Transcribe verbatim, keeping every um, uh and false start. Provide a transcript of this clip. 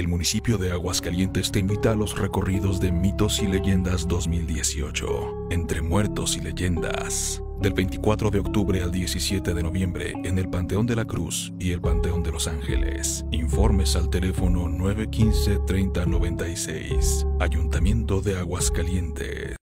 El municipio de Aguascalientes te invita a los recorridos de Mitos y Leyendas dos mil dieciocho, Entre Muertos y Leyendas, del veinticuatro de octubre al diecisiete de noviembre en el Panteón de la Cruz y el Panteón de Los Ángeles. Informes al teléfono nueve uno cinco, treinta noventa y seis. Ayuntamiento de Aguascalientes.